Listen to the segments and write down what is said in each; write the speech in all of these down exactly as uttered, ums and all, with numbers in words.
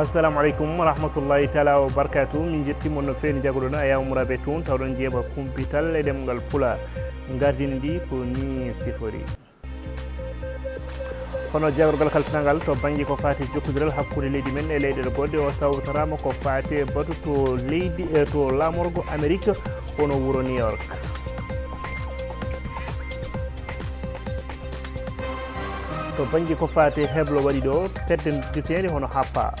assalamu alaikum wa rahmatullahi taala wa barakatuh. Min jettimo no feeni jagoɗon aya Al-Mourabitoun tawɗon jeeba Kumpital e ɗemgal pula gardini ndi ko ni sifori. Kono jagorgal kalfinangal to banggue ko fati jokkodiral hakkude leydi men e leyɗele goɗɗe o tawtorama ko fate batu to leydi to lamorgo Amérique hono wuro New York. To banggue ko fate heblo waɗi ɗo teddendirtede hono happa.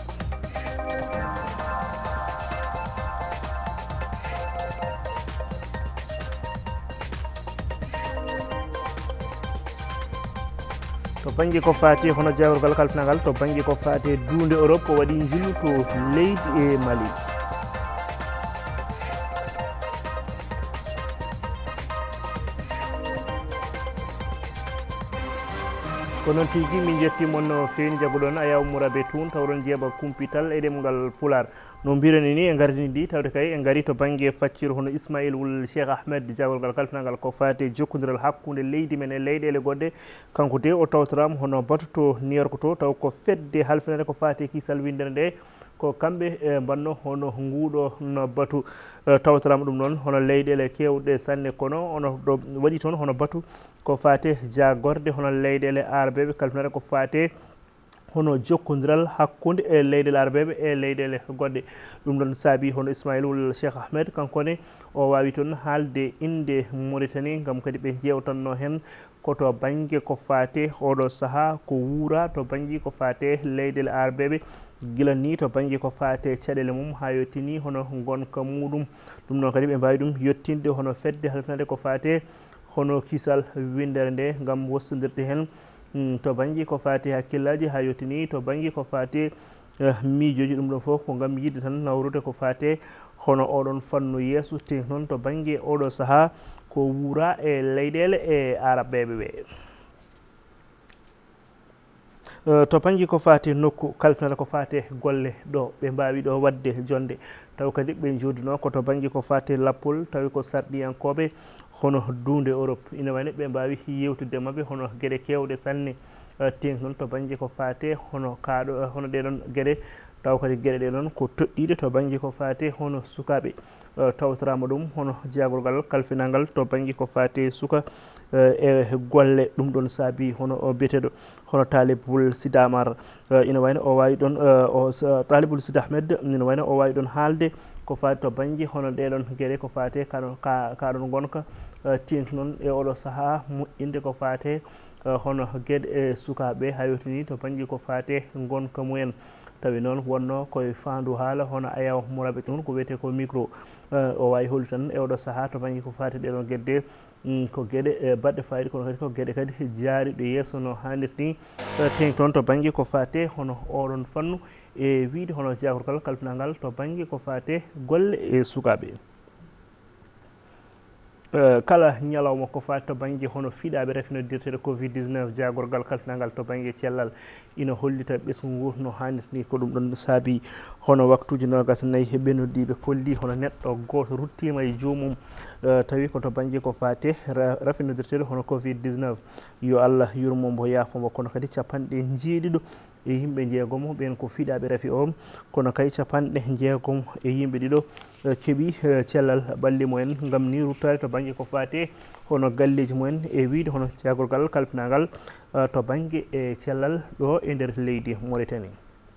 To banggue ko fati hono jawrgal kalfinagal to banggue ko fati dunde Europe ko waɗi jillu to leydi e Mali. ko noon tigi min jettimon no feeni jagoɗon aya Al-Mourabitoun tawɗon jeeba Kumpital e ɗemgal pular no mbirani ni e gardini ndi tawde kay e gaari to banggue faccir hono Ismaïl wul Cheikh Ahmed jagorgal kalfinagal ko fate jokkodiral hakkude leydi men e leyɗele goɗɗe kanko de o tawtorama hono batu to New York to taw ko fedde halfinade ko fate kisal windere nde ko kamɓe e mbanno hono nguuɗo no batu tawtorama ɗum noon hono leyɗele kewɗe sanne kono ono ɗo waɗi toon hono batu ko fate jagorde hono leyɗele arabeɓe kalfinade ko fate hono jokkodiral hakkude e leyɗele arabeɓe e leyɗele goɗɗe ɗum ɗon saabi hono Ismaïl wul Cheikh Ahmed kankone o wawi toon haalde inde Mauritanie gam kadi ɓe jewtanno hen koto banggue ko fate oɗo saaha ko wuura to banggue ko fate leyɗele arabeɓe gila ni to banggue ko fate caɗele mum ha yettini hono gonka muɗum ɗum noon kadi ɓe mbawi ɗum yettinde hono fedde halfinade ko fate hono kisal windere nde gam wossodirde hen to banggue ko fate hakkillaji ha yettini to banggue ko fate miijoji ɗum ɗon foof ko gam yidde tan nawrude ko fate hono oɗon fannu yeeso te noon to banggue oɗo saaha ko wuura e leyɗele e arabeɓe ɓe. Uh, to banggue ko fate nokku kalfinata ko fate golle ɗo ɓe mbawi ɗo wadde jonde taw kadi ɓe jodino ko to banggue ko fate lappol tawi ko sarɗiyankoɓe hono dunde Europe ina wayno ɓe mbawi yewtude mabɓe hono gueɗe kewɗe sanne uh, ten noon to banggue ko fate hono kaɗo hono ɗeɗon gueɗe taw kadi gueɗe ɗe noon ko toɗɗiɗe to banggue ko fate hono sukaɓe uh, tawtorama ɗum hono jagorgal kalfinangal to banggue ko fate suka uh, e golle ɗum ɗon saabi hono o biyeteɗo hono talibul Sida Amar uh, ina wayno o wawi ɗon uh, o uh, talibul Sida Ahmed ina wayno o wawi ɗon haalde ko fate to banggue hono ɗeɗon gueɗe ko fate kaɗon ka kaɗon gonka uh, tengti noon e oɗo saaha moƴƴinde ko fate uh, hono gueɗe e sukaɓe ha yettini to banggue ko fate gonka mumen tawi noon wonno koye fandu haala hono aya Al-Mourabitoun ko wiyete ko micro uh, o wawi holli tan e oɗo saaha to banggue ko fate ɗeɗon gueɗe mm, ko gueɗe e baɗɗe fayida kono kadi ko gueɗe kadi jaariɗo yeeso no hannirni uh, teng toon to banggue ko fate hono oɗon fannu e wiide hono jagorgal kalfinangal to banggue ko fate golle e sukaɓe. Uh, kala ñalawma ko fati to banggue hono fiiɗaɓe rafinodirteɗo covid dix-neuf jagorgal kalfinangal to banggue cellal ina hollita ɓesgu ngu no hannirni ko ɗum ɗon saabi hono waktuji nogas nayyi he ɓennudiɓe kolli hono neɗɗo goto ruttima e joomum uh, tawi ko to banggue ko fate rafinodirteɗo hono covid dix-neuf yo Allah yurmomo yaafomo kono kadi capanɗe jeeɗiɗo e yimɓe jeegomo ɓen ko fiiɗaɓe rafi o kono kay capanɗe jeegom e yimɓe ɗiɗo uh, keeɓi uh, cellal ɓalli mumen gam ni ruttade to banggue ko fate hono galleji mumen e wiide hono jagorgal kalfinagal uh, to banggue e cellal ɗo e nder leydi Mauritanie.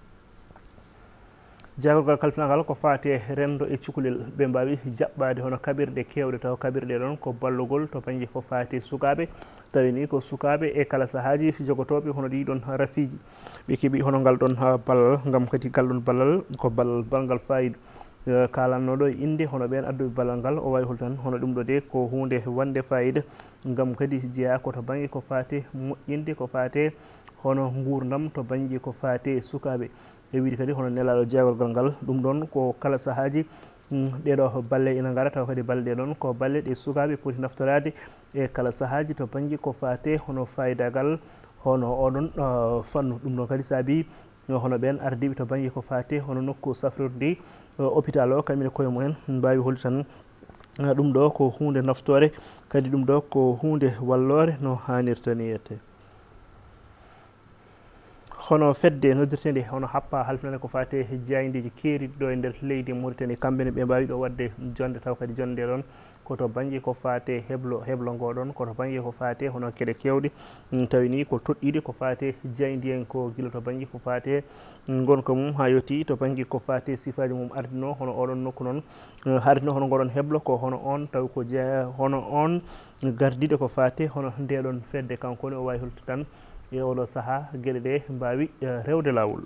jagorgal kalfinagal ko fate rendo e cukalel ɓe mbawi jaɓɓade hono kaɓirɗe kewɗe taw kaɓirɗe ɗon ko ballugol to banggue ko fate sukaɓe tawi ni ko sukaɓe e kala saahaji jogotoɓe hono ɗiɗon rafiji ɓe keeɓi hono ngal ɗon ballal gam kadi ngal ɗon ballal ko ballal balngal fayida uh, kalannoɗo inde hono ɓen adduɓe ballal ngal o wawi hol tan hono ɗum ɗo de ko hunde wande fayida gam kadi jeeya ko to banggue ko fate moƴƴinde ko fate hono gurdam to banggue ko fate sukaɓe e wiide kadi hono nelaɗo jagorgal ngal ɗum ɗon ko kala saahaji ɗeɗo balle ina gara taw kadi balle ɗe ɗon ko balle ɗe sukaɓe poti naftorade e kala saahaji to banggue ko fate hono fayidagal hono oɗon uh, fannu ɗum ɗon kadi saabi hono ɓen ardiɓe to banggue ko fate hono nokku safrirde uh, hôpital o kamɓe koye mumen mbawi holli tan uh, ɗum ɗo ko hunde naftore kadi ɗum ɗo ko hunde wallore no hannirta ni yette. hono fedde noddirtede hono happa halfinane ko fate jayndiji keeriɗi ɗo e nder leydi Mauritanie kamɓene ɓe mbawi ɗo wadde jonde taw kadi jonde ɗon koto banggue ko fate heblo heblo ngoɗon koto banggue ko fate hono keɗe kewɗe tawi ni ko toɗɗiɗe ko fate jayndi en ko guila to banggue ko fate gonka mum ha yetti to banggue ko fate sifaji mum ardino hono oɗon nokku noon ardino hono goɗon heblo ko hono on taw ko jeeya hono on gardiɗe ko fate hono ndeɗon fedde kankone o wawi holto tan e oɗo saaha gueɗe ɗe mbawi rewde lawol.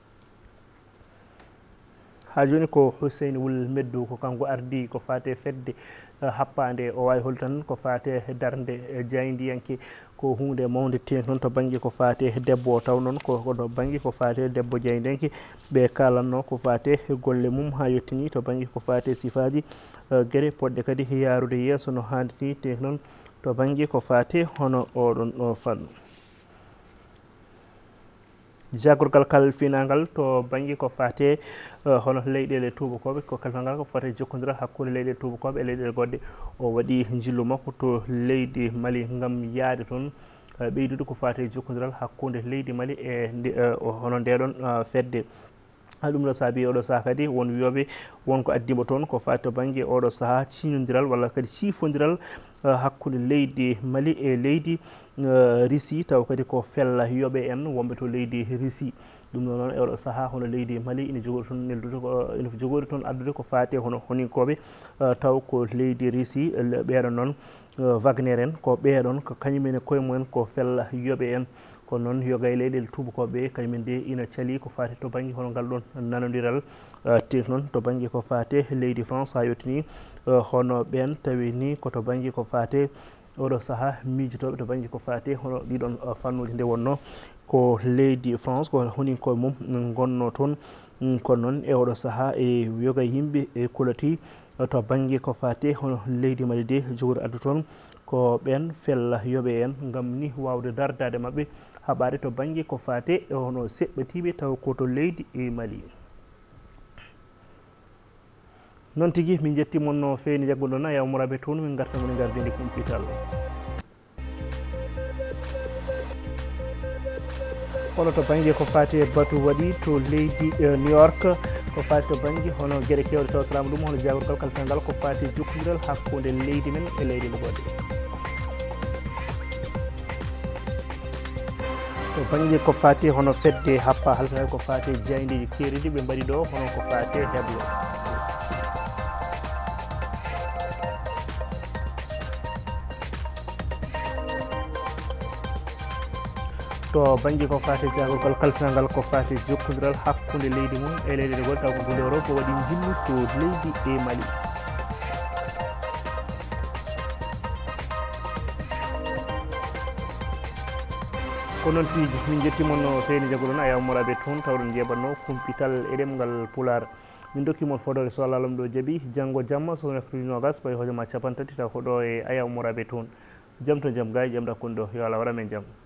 ha joni ko Hussein Wul Meddu ko kanko ardi ko fate fedde happande o wawi hol tan ko fate darde jayndiyanke ko hunde mawde ten noon to banggue ko fate debbo o taw noon ko to banggue ko fate debbo jayndenke ɓe kalanno ko fate golle mum ha yettini to banggue ko fate sifaji gueɗe poɗɗe kadi yarude yesso no handiti te noon to banggue ko fate hono oɗon o fannu. jagorgal kalfinagal to banggue ko fate uh, hono leyɗele tubakoɓe ko kalfinagal ko fate jokkodiral hakkude leyɗele tubakoɓe e leyɗele goɗɗe o waɗi jillu makko to leydi Mali gam yaade toon uh, ɓeydude ko fate jokkodiral hakkude leydi Mali e uh, hono ndeɗon uh, fedde ɗum ɗo saabi oɗo saaha kadi won wiyoɓe wonko addimo toon ko fate to banggue oɗo saaha ciñodiral walla kadi ciifodiral uh, hakkude leydi Mali e leydi uh, Russie taw kadi ko fella yoɓe en wonɓe to leydi Russie ɗum ɗo noon e oɗo saaha hono leydi Mali ine jogori toon neldude ko ine jogori toon addude ko fate hono honinkoɓe uh, taw ko leydi Russie ɓeɗon noon uh, Wagner en ko ɓeɗon ko kañumene koye mumen ko fella yoɓe en kono noon yoga e leyɗele tubakoɓe kañumen de ina caali ko fate to banggue hono ngal ɗon nanodiral uh, te noon to banggue ko fate leydi France ha yettini uh, hono ɓen tawi ni koto banggue ko fate oɗo saaha mijotoɓe to banggue ko fate hono ɗiɗon uh, fannude nde wonno ko leydi France ko honinkoye mum gonno toon um, kono noon e oɗo saaha e yoga yimɓe e kulati uh, to banggue ko fate hono leydi Mali de jogori addu toon ko ɓen fella yoɓe en gam ni wawde dardade mabɓe haɓade to banggue ko fate hono seɓɓetiɓe taw koto leydi e Mali. noon tigui min jettimon no feeni jagguɗon a Al-Mourabitoun min garta moni gardidi Kumpital. hono to banggue ko fate batu waɗi to leydi uh, New York ko fate to banggue hono gueɗe kewɗe tawtorama ɗum hono jagorgal kalfinagal ko fate jokkodiral hakkude leydi men e leyɗele goɗɗe. to banggue ko fate hono fedde happa halfinade ko fate jayndeji keeriɗi ɓe mbaɗi ɗo hono ko fate heblo. to banggue ko fate jagorgal kalfinagal ko fate jokkodiral hakkude leydi mum e leyɗele goɗɗe taw ko hunde o ko waɗi jillu to leydi e Mali. ko noon tigi min jettimon no feeni jagguɗon a Al-Mourabitoun tawɗon jeeɓatno Kumpital e ɗemgal Pulaar min dokkimon fodore so Allah alam ɗo jaaɓi janggo jamma so neftudi nogas payi hojoma capantati taw ko ɗo e Al-Mourabitoun jaam to jaam gayi jaam ɗakkude ɗo yo Allah waɗa men jaam.